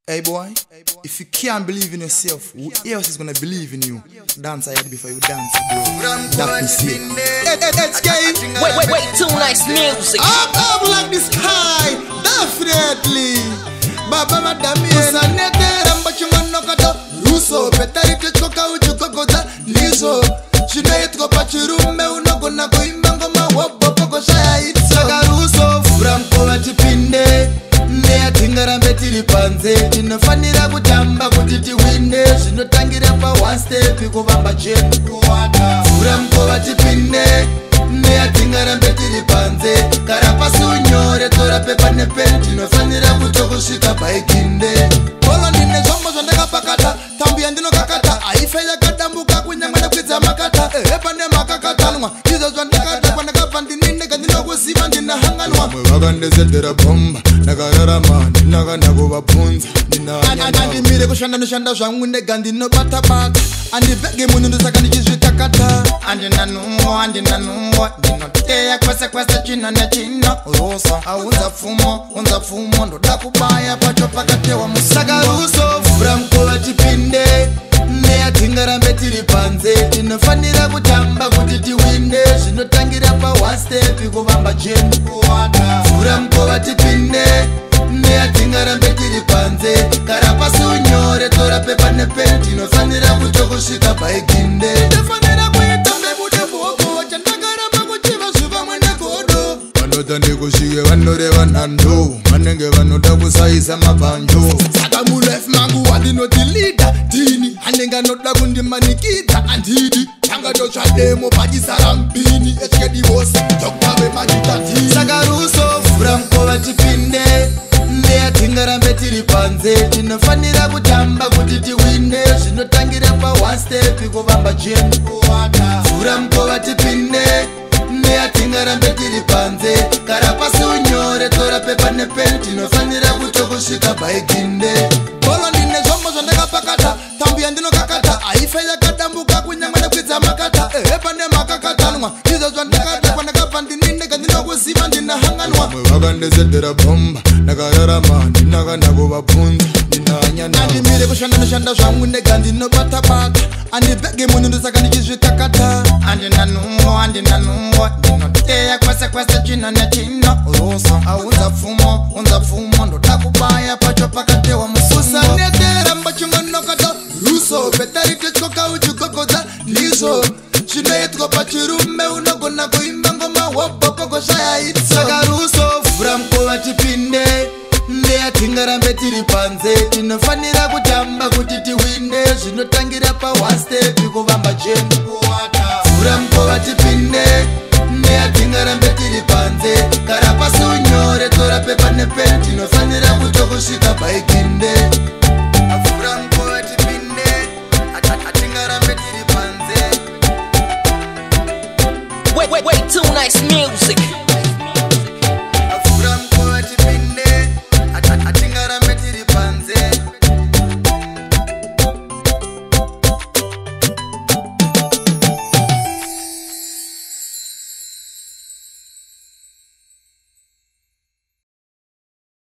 Hey boy, if you can't believe in yourself, who else is gonna believe in you? Dance ahead before you dance, bro. That is it. Wait, too nice music. Up like the sky, definitely. Baba madami sanete ramba chungano kato. Ruso petari klechoka uchuko koza liso. Shinaitko pachirume unogona kuimba ngoma wobo poko shaya itsaga ruso. Franco watipinde. Nea tingara mbetiri panze. Tinofanira kutamba kuti tiwine. Zvinotangira pa one step kuvamba chenu kuwata. Franco watipinde. Nea tingara mbetiri panze. Karapasi unyore tora pepa nepen. Tinofanira kutokusvika baikinde. Polo nine zvombo zvandakapakata. Tambu yandino kakata. Aife yakadambuka kunyangwa nekwidza makata. Epa nemakakatanwa. Izvo zvandakata pandakabva ndinine kandinokuziva ndinahanganwa. Mwe vakandezedzera bomba. Nakararama ndinakanda kuvabvunza. Andimire kushanda noshanda zvangu ndega ndinobatabata. Andivhege munhu ndosaka ndichizvitakata. Andina numbo ndinoteya kwese kwese chino nechino. Ruso aunza pfumo ndoda kubaya pacho pakatewa musaka ruso vhura mukova tipinde. Nea tingarambe tiri panze. Tinofanira kutamba kuti tiwine. Zvinotangira pa one step kuvamba chenu kuwata. Vhura mukova tipinde. Nea tingarambe tiri panze. Karapasi unyore tora pepa nepen. Tinofanira kutokusvika baikinde. Tinofanira kuita mbebude bhoko. Chandakaramba kuchiva zviva mwene godo. Vanota ndikusvike vanoreva nhando. Vanenge vanoda kusaisa mabhanjo. Saka mulife mangu wandinoti leader dini. Anenge anoda kundimanikidza andidi. Tangadotsvademo pachisara mpini. Echikedivosi tokutave machitatini. Saka ruso vhura mukova tipinde. Nea tingarambe tiri panze. Tinofanira kutamba kuti tiwine. Zvinotangira pa one step kuvamba chenu kuwata. Vhura mukova tipinde. Nea tingarambe tiri panze. Karapasi unyore tora pepa nepen. Tinofanira kutokusvika baikinde. Polo ndine zvombo zvandakapakata. Tambu yandinokakata. Aife yakadambuka kunyangwa nekwidza makata. Epa nemakakatanwa. Izvo zvandakata pandakabva ndinine kandinokuziva ndinahanganwa. Mwe vakandezedzera bomba. Nakararama ndinakanda kuvabvunza. Andimire kushanda noshanda zvangu ndega ndinobatabata. Andivhege munhu ndosaka ndichizvitakata. Andina numbo ndinoteya kwese kwese chino nechino. Ruso aunza pfumo ndoda kubaya pacho pakatewa musumbo. Usanetera mbachungano kato. Ruso petari klechoka uchukokodza liso. Zvinoitwa pachirume unogona kuimba ngoma wobo poko shaya itsaga ruso vhura mukova tipinde. Nea tingarambe tiri panze. Tinofanira kutamba kuti tiwine. Zvinotangira pa one step kuvamba chenu kuwata. Vhura mukova tipinde. Nea tingarambe tiri panze. Karapasi unyore tora pepa nepen. Tinofanira kutokusvika baikinde. Vhura mukova tipinde. Atingarambe tiri panze. Wait, too nice music.